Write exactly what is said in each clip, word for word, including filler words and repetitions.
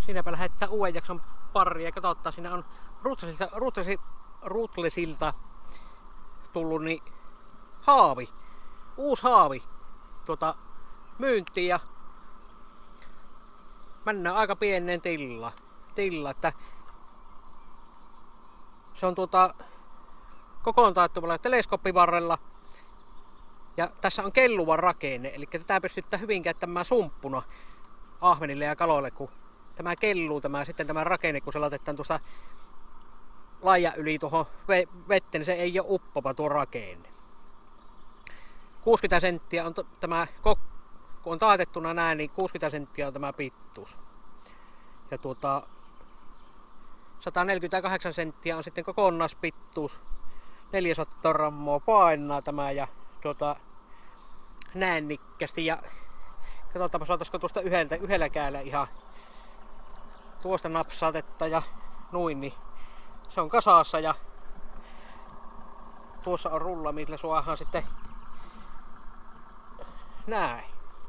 Siinäpä lähettää uuden jakson pari ja katsotaan, siinä on Rutlesilta, Rutlesilta, Rutlesilta tullut niin haavi, uusi haavi tuota, myyntiin ja mennään aika pienen tilla, tilla että se on tuota kokoon taittuvalla teleskooppivarrella ja tässä on kelluva rakenne, eli tätä pystyttää hyvin käyttämään sumppuna ahvenille ja kaloille, kun tämä kelluu tämä, sitten tämä rakenne, kun se laitetaan tuosta laajan yli tuohon vetteen, niin se ei ole uppova tuo rakenne. kuusikymmentä senttiä on tämä, kun on taatettuna näin, niin kuusikymmentä senttiä on tämä pittuus. Ja tuota, sata neljäkymmentäkahdeksan senttiä on sitten kokonaispittuus. neljäsataa grammaa painaa tämä ja tuota, näin nikkästi. Ja katsotaanpa saataisiko tuosta yhdeltä, yhdellä käällä ihan tuosta napsaatetta ja noin, niin se on kasassa ja tuossa on rulla, millä suohaan sitten näin.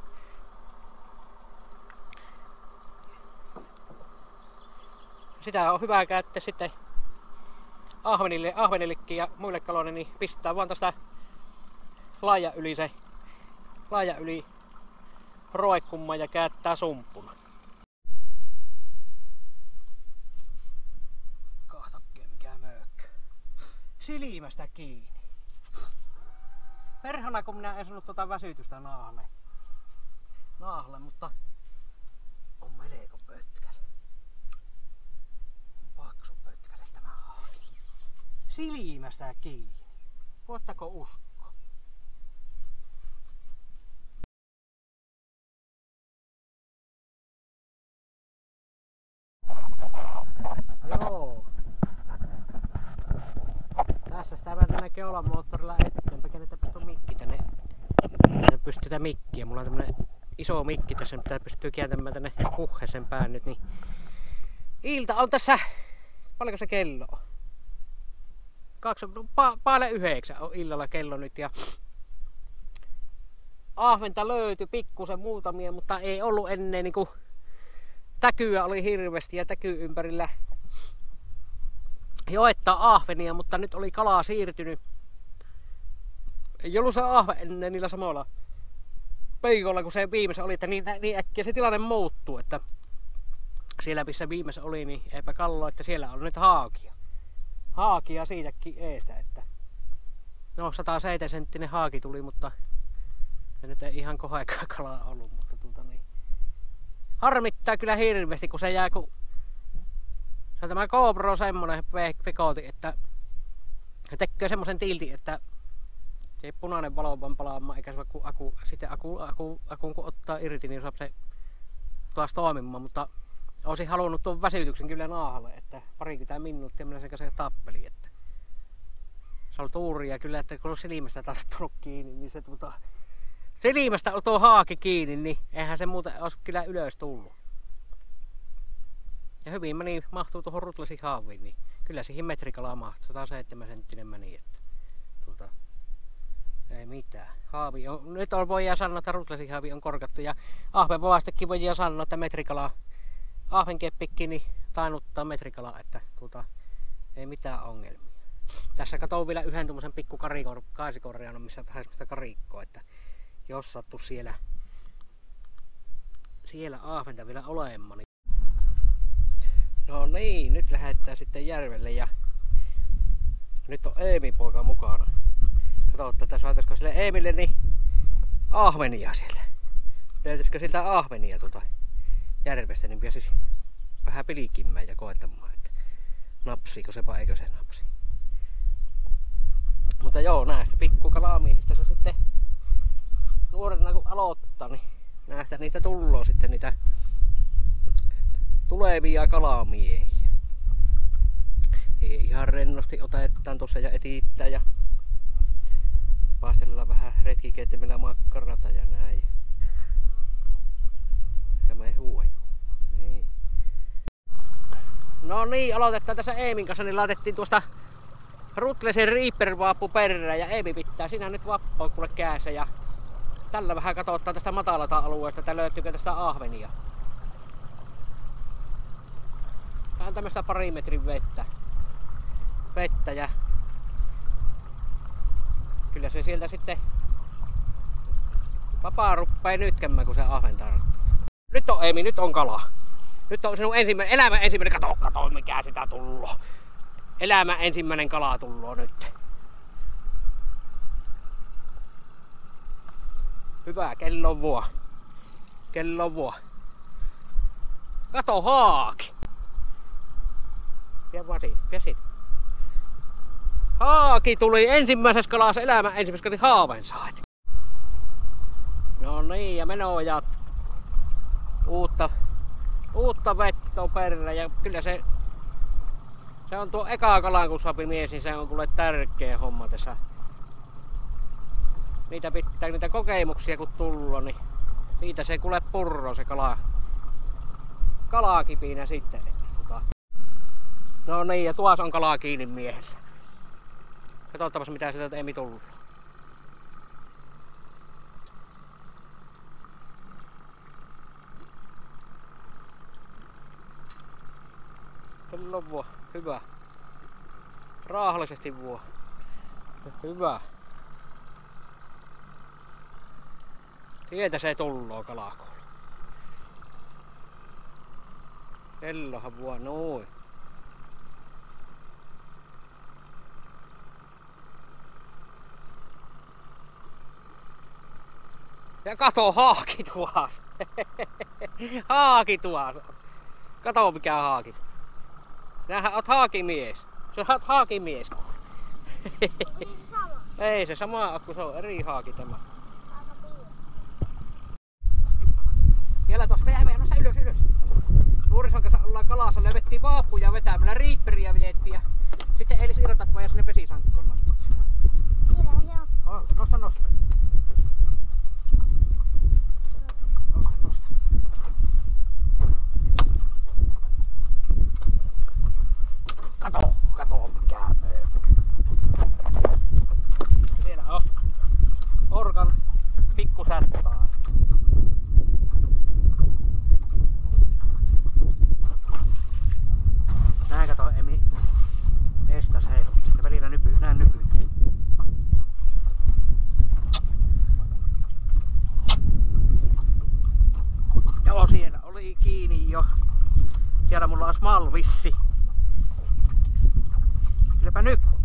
Sitä on hyvä käyttää sitten ahvenille, ahvenillekin ja muille kaloille, niin pistää vaan tästä laajan yli se laajan yli roikkumaan ja käyttää sumpuna. Kahtakkeen mikä möökkö. Silmästä kiinni. Perhana kun minä en sanonut tuota väsytystä naahalle. Naahalle, mutta on melko pötkälle. On paksu pötkälle tämä haavi. Silmästä kiinni. Voittako uskoa? Joo. Tässä sitä vähän näkee olla moottorilla eteenpäin, kenellä pystyy mikki tänne. Tänne pystyy tätä mikkiä. Mulla on tämmönen iso mikki tässä, mitä pystyy kääntämään tänne puheeseen päin nyt. Niin ilta on tässä, paljonko se kello on? Kaksi, pa, päälle yhdeksän on illalla kello nyt ja ahventa löytyi pikkusen muutamia, mutta ei ollut ennen niinku täkyä oli hirveästi ja täky ympärillä joettaa ahvenia, mutta nyt oli kalaa siirtynyt. Ei ollut se ahve ennen niillä samalla peikolla, kun se viimeisen oli, että niin, niin äkkiä se tilanne muuttuu, että siellä missä viimeisen oli, niin eipä kalloa, että siellä on nyt haakia. Haakia siitäkin eestä, että no sata seitsemän senttinen haaki tuli, mutta se nyt ei ihan koheekaan kalaa ollut, mutta tuota niin. Harmittaa kyllä hirveästi, kun se jää, kun se on tämä GoPro semmonen pekoti, että se tekee semmosen tiltin, että se ei punainen valo vaan palaamaan, eikä se vaikka aku, sitten aku, aku, akun kun ottaa irti, niin saa se taas toimimaan, mutta olisin halunnut tuon väsytyksen kyllä naahalle, että parikymmentä minuuttia minä sen kanssa tappeli, että se oli tuuria kyllä, että kun on silmästä tarttunut kiinni, niin se tuota silmästä on tuo haaki kiinni, niin eihän se muuten olisi kyllä ylös tullut. Ja hyvin meni, mahtuu tuohon Rutlesin haaviin, niin kyllä siihen metrikalaa mahtuu, sata seitsemän senttinen meni, että tuota, ei mitään. Haavi on, nyt on, voidaan sanoa, että Rutlesin haavi on korkattu ja ahvenpovastakin voidaan sanoa, että metrikalaa, ahvenkeppikki niin tainuttaa metrikalaa, että tuota, ei mitään ongelmia. Tässä katson vielä yhden tuommoisen pikku kaasikorjaan, missä vähän sitä karikkoa, että jos sattuu siellä, siellä ahventa vielä olemaan. Niin no niin, nyt lähdetään sitten järvelle ja nyt on Eemin poika mukana. Katsotaan, että saataisiko sille Eemille niin ahvenia sieltä. Löytyisikö siltä ahvenia tuota järvestä, niin pääsisi vähän pilikimään ja koettamaan, että napsiiko se vai eikö se napsi. Mutta joo, näistä pikku kalamiehistä se sitten nuorena kun aloittaa, niin näistä niistä tulloo sitten niitä tulevia kalamiehiä. Ihan rennosti otetaan tuossa ja etittää ja paistellaan vähän retkikeittimellä makkarata ja näin. Ja mehua juu. Niin. No niin, aloitetaan tässä Eemin kanssa, niin laitettiin tuosta Rutlesin Reaper-vaappu perään ja Eemi pitää siinä nyt vappaa kuule käässä ja tällä vähän katsotaan tästä matalata alueesta, että löytyykö tästä ahvenia. Vähän tämmöstä pari metrin vettä. Vettä ja kyllä se sieltä sitten vapaa ruppee nytkemään, kun se ahven tarttuu. Nyt on Eemi, nyt on kala. Nyt on sinun ensimmäinen, elämän ensimmäinen, kato, kato mikä sitä tulloo. Elämän ensimmäinen kala tulloo nyt. Hyvä, kello on vuo. Kello on vuo. Kato haaki. Ja vadi, pesit. Haaki tuli ensimmäisessä kalassa elämän ensimmäisessä kalassa haaven sait. No niin, ja meno jatkuu. Uutta, uutta vettä on perillä ja kyllä se, se on tuo eka kalan kun saapi mies, niin se on kuule tärkeä homma tässä. Niitä pitää, niitä kokemuksia kun tullo, niin niitä se kuule purro se kala, kalakipinä sitten. Että, tota. No niin, ja tuossa on kalaa kiinni miehellä. Katsotaanpas mitä sieltä Eemi tullut. Kello on vuo. Hyvä. Raahallisesti vuo. Hyvä. Sieltä se tulloo kalakoulu. Kellohan vuo noin. Ja kato haaki tuas. Haaki tuas. Kato mikä haaki. Nähän oot haakimies. Sä oot haakimies. Niin se sama. Ei se sama ole, kun se on eri haaki tämä. Aika pieni. Vielä tuossa vähän vähän nosta ylös ylös. Nuorison kanssa ollaan kalassa, lövettiin vaappuja vetämällä, riipperiä vedettiin ja sitten eilis irrotat vaan ja sinne vesisankkoon matkat. Kyllähän se on. Oh, nosta nosta. Nosta nosta. Kato, kato mikä möykky. Siellä on orkan pikkusärttaa. Näin kato Emi estäs heilumista ja välillä nypy, näin nypyt. Joo, siellä oli kiinni jo. Siellä mulla on smalvissi. Kylläpä nyppi.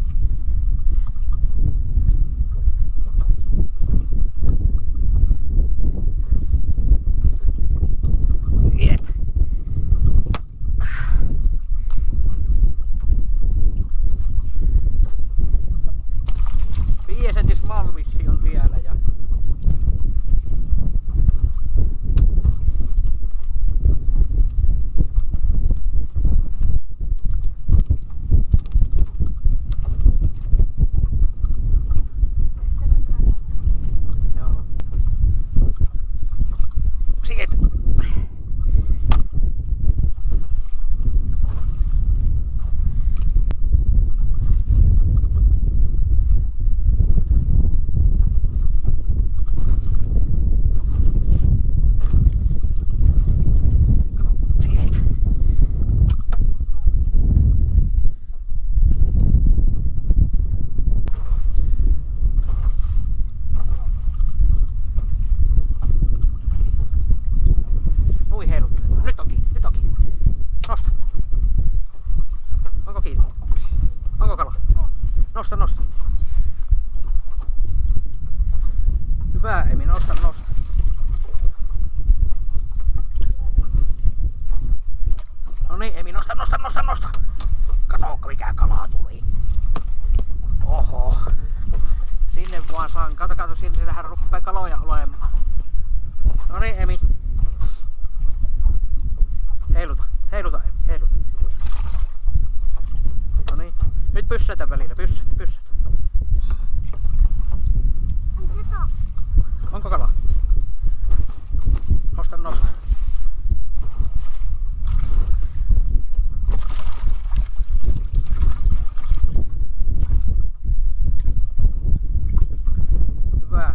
Viet. Viiesentis malvissi on tiellä ja nosta, nosta. Hyvä Emi, nosta, nosta. No niin Emi, nosta, nosta, nosta, nosta. Kato mikä kalaa tuli. Oho. Sinne vaan saan. Kato, kato, siellähän ruppee kaloja olemaan. No niin Emi. Heiluta, heiluta Emi, heiluta. No niin. Nyt pyssätä välillä, pyssätä, pyssätä. Onko kala? Nosta, nosta. Hyvä.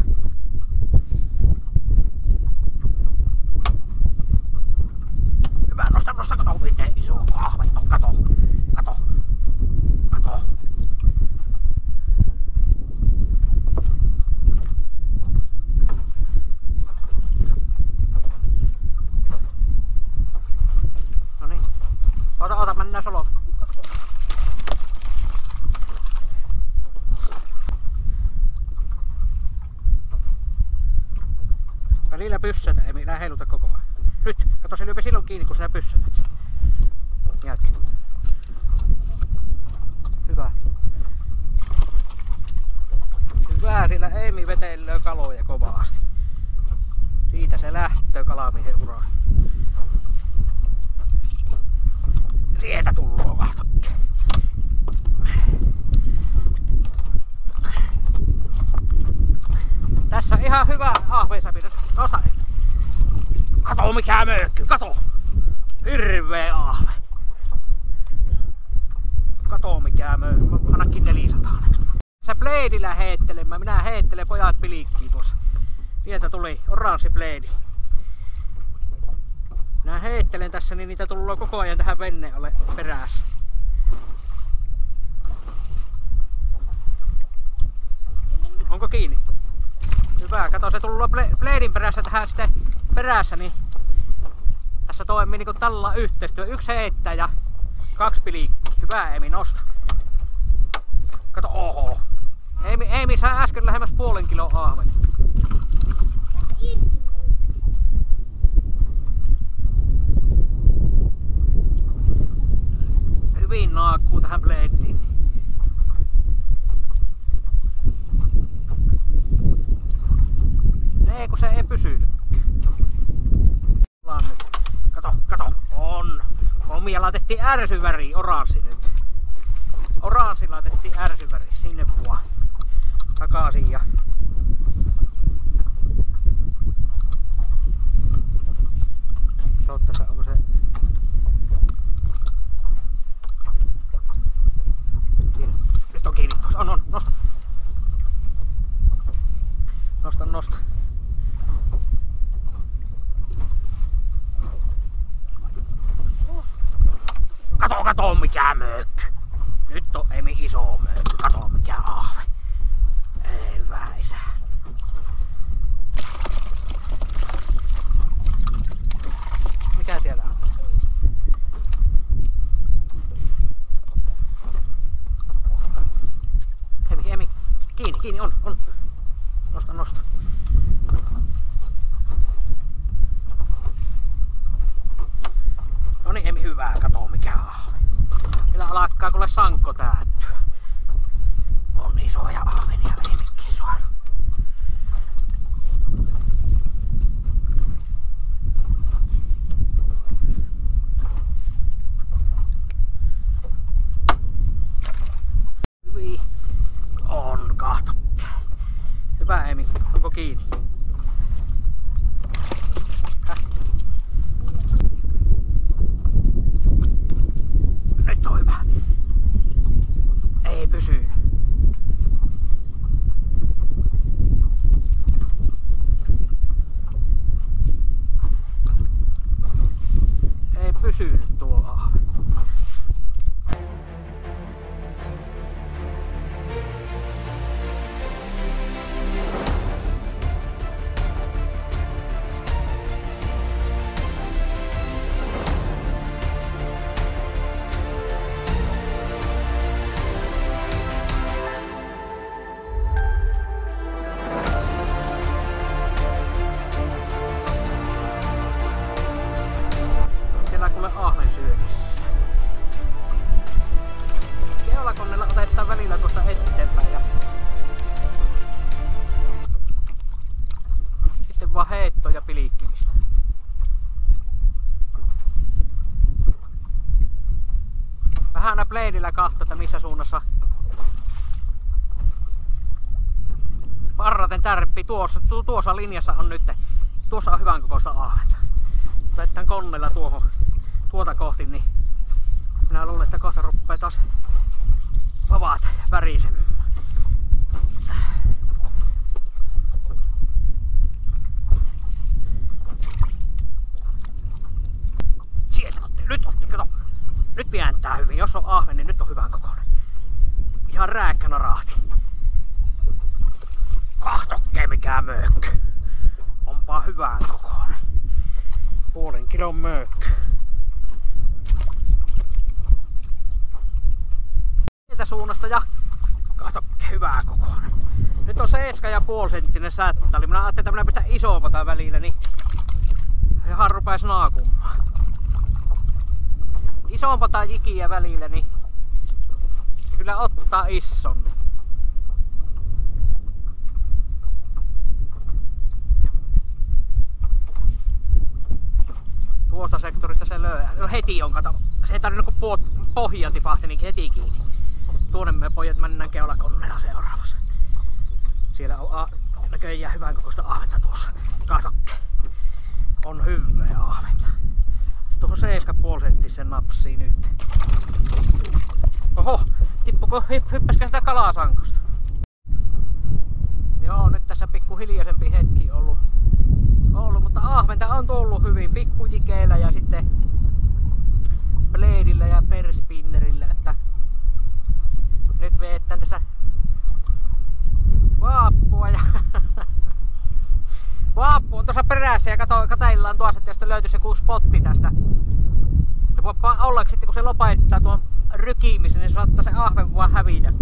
Hyvä, nosta, nosta, kato miten iso ahve. Välillä pyssätä, ei millään heiluta koko ajan. Nyt, kato se lyöpi silloin kiinni kun sinä pyssätät sen. Jätkä. Hyvä. Hyvä, sillä Eemi vetelöö kaloja kovasti. Siitä se lähtee kalamiehen uraan. Sieltä tulloo vahtokke. Tässä ihan hyvä ahvensäpinä. Nosta Eemi. Kato mikä möykky, kato! Hirveä ahve. Kato mikä möykky, annakin nelisataa. Sä pleidillä heittelemään, minä heittelen pojat pilikkiin tuossa. Sieltä tuli oranssi pleidi. Minä heittelen tässä, niin niitä tullaan koko ajan tähän veneen alle perässä. Onko kiinni? Hyvä, kato se tullaan pleidin perässä tähän sitten perässä, niin tässä toimii niinku tällä yhteistyö. Yksi heittää ja kaksi pilikkiä. Hyvä Eemi, nosta. Kato, oho. Eemi, Eemi sä äsken lähemmäs puolen kilon ahven. Hyvin naakkuu tähän pleidiin. Ei kun se ei pysynytkään. Kato, kato, on. Omia laitettiin ärsyväriin, oranssi nyt. Oranssi laitettiin ärsyväriin, sinne vaan. Takaisin ja... Totta, onko se... Siinä. Nyt on kiinni. On, on, nosta. Nosta, nosta. Kato, kato mikä möykky. Nyt on Emi iso möykky. Kato mikä ahve. Ei hyvä isä. Mikä tiellä on? Emi, Emi. Kiinni, kiinni, on, on. Nosta, nosta. Noniin Emi, hyvää, kato mikä ahve. Vielä alkaa kuule sankko täyttyä. On isoja ahvenia Emikin saanut. Hyvin. On, kahto. Hyvä Emi, onko kiinni? Häh? Nyt on hyvä. Ei pysynyt. Ei pysynyt tuo ahve. Keulakoneella otetaan välillä tuosta eteenpäin ja sitten vaan heittoa ja pilikkimistä. Vähän aina pleidillä katso, että missä suunnassa parraten tärppii. Tuossa, tu, tuossa linjassa on nyt, tuossa on hyvän kokoista ahventa. Otetaan koneella tuohon, tuota kohti, niin minä luulen, että kohta rupeaa taas vavat värisemään. Sieltä otti, nyt otti, kato. Nyt vääntää hyvin, jos on ahven, niin nyt on hyvän kokoinen. Ihan rääkkänä rahti. Kahtokkeen mikä möykky. Onpa hyvän kokoinen. Puolen kilon möykky. Sieltä suunnasta ja katso hyvää kokoinen. Nyt on seitsemän ja puoli senttinen sättäli. Minä ajattelin, että minä pistän isompata välillä, niin ihan rupes naakumaan. Isompata jikiä välillä, niin kyllä ottaa ison. Tuosta sektorista se löi. No heti on, kato. Se ei tarvinnut kun pohja tipahti, niin heti kiinni. Tuonne me pojat mennään keulakonnella seuraavassa. Siellä on näköjään hyvän kokoista ahventa tuossa. Katokke. On hyvää ahventa. Tuohon seitsemän ja puoli senttisen napsii nyt. Oho, tippuko hyppäskö sitä kalasankosta? Joo, nyt tässä pikku hiljaisempi hetki ollut. ollut mutta ahventa on tullut hyvin pikkujikeillä ja sitten bleedillä ja perspinnerillä. Että nyt veetään tässä vaappua ja vaappu on tuossa perässä ja kato, kataillaan tuossa, että jos löytyisi joku spotti tästä. Se voi olla, sitten kun se lopettaa tuon rykimisen, niin se saattaa se ahven vaan hävitä.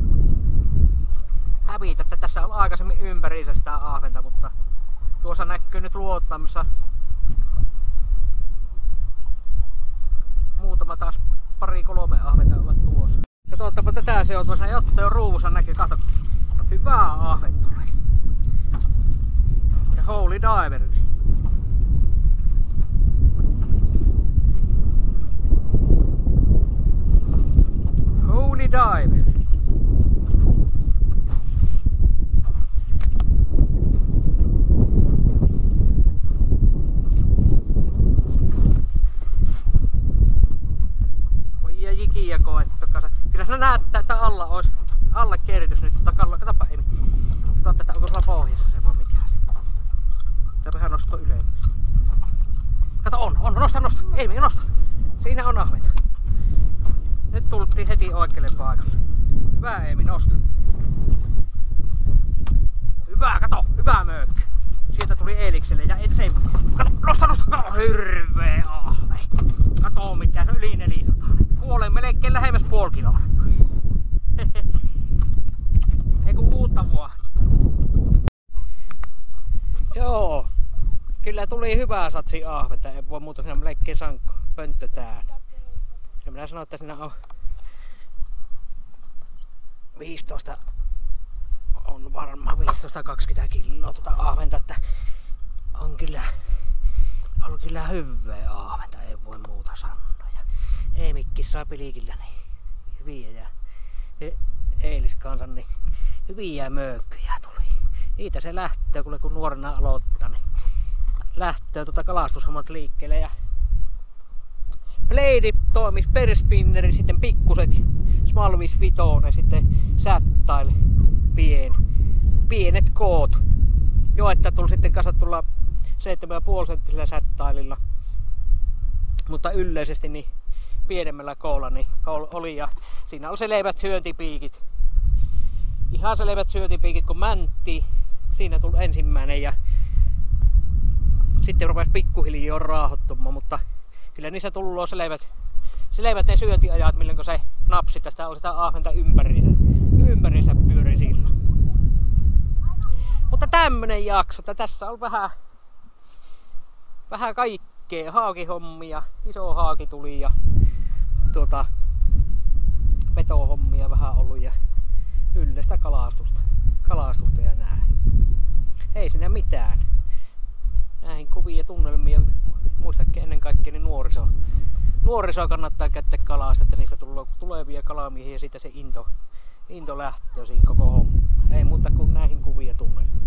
Hävitä, että tässä on aikaisemmin ympäriinsä sitä ahventa, mutta tuossa näkyy nyt luottamassa muutama taas pari kolme ahventa ovat tuossa. Katsotaanpa tätä seutua, jotta jo ruuvussa näkyy, kato. Hyvää ahven tuli. Ja Holy Diver. Holy Diver. Voi ja jikiä koettu kasa. Kyllä se näyttää, että alla olisi alle keritys nyt. Katsopa Eemi. Katso, että onko sulla pohjassa se vai mikä se. Tämähän nosto ylemmäs. Kato on, on, nosta, nosta. Eemi, nosta. Siinä on ahventa. Nyt tultiin heti oikealle paikalle. Hyvä Eemi, nosta. Hyvä, kato, hyvä möykky. Sieltä tuli Eelikselle ja ei se. Kato, nosta, nosta, kato, hirveä ahve. Kato mikä se yli neljäsataa. Kuolee melkein lähemmäs puoli kiloa. Eiku uutta vuotta. Joo, kyllä tuli hyvää satsi ahventa. Ei voi muuta, siinä on melkein sankko. Pönttö täällä. Ja minä sanoin, että siinä on viisitoista, on varmaan viisitoista kaksikymmentä kiloa tuota ahventa, että on kyllä, on kyllä hyvää ahventa, ei voi muuta sanoa. Ja Eemikki saa pilikillä niin hyviä ja Eiliskansan niin hyviä möykkyjä tuli. Niitä se lähtee, kun nuorena aloittaa, niin lähtee tuota kalastushommat liikkeelle. Ja Blade toimis perspinneri, sitten pikkuset Smalvis Vitone, sitten Sättail pien, pienet koot. Joetta tuli sitten kasattulla seitsemän ja puoli senttisellä Sättaililla. Mutta yleisesti niin pienemmällä koolla niin oli ja siinä oli selvät syöntipiikit. Ihan selvät syöntipiikit kun mäntti. Siinä tuli ensimmäinen ja sitten rupesi pikkuhiljaa raahottumaan, mutta kyllä niissä tullut selvät, selvät ne syöntiajat, milloin se napsi tästä oli sitä ahventa ympäriinsä, ympäriinsä pyöri sillä. Mutta tämmönen jakso, että tässä on vähän, vähän kaikkea haakihommia, iso haaki tuli ja tuota, vetohommia vähän ollut ja yleistä kalastusta, kalastusta ja näin. Ei siinä mitään. Näihin kuvia tunnelmia muistakin ennen kaikkea niin nuoriso. Nuorisoa kannattaa käyttää kalasta, että niistä tulee tulevia kalamiehiä ja siitä se into, into lähtee siinä koko homma. Ei muuta kuin näihin kuvia tunnelmia.